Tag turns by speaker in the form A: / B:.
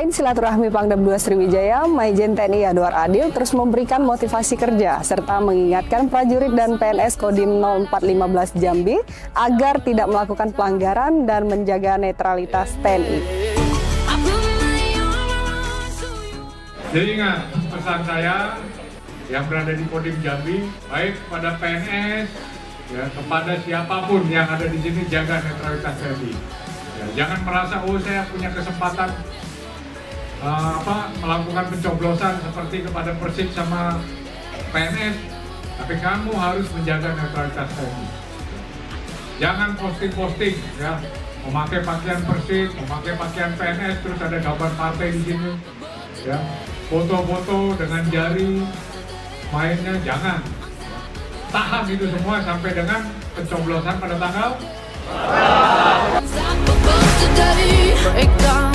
A: Jalin silaturahmi Pangdam 2 Sriwijaya, Maijen TNI Yanuar Adil terus memberikan motivasi kerja serta mengingatkan prajurit dan PNS Kodim 0415 Jambi agar tidak melakukan pelanggaran dan menjaga netralitas TNI.
B: Jadi ingat pesan saya yang berada di Kodim Jambi, baik kepada PNS, ya, kepada siapapun yang ada di sini, jaga netralitas TNI. Ya, jangan merasa saya punya kesempatan melakukan pencoblosan seperti kepada Persib sama PNS, tapi kamu harus menjaga netralitas TNI. Jangan posting-posting, ya, memakai pakaian Persib, memakai pakaian PNS, terus ada gambar partai di sini, ya, foto-foto dengan jari, mainnya jangan. Tahan itu semua sampai dengan pencoblosan pada tanggal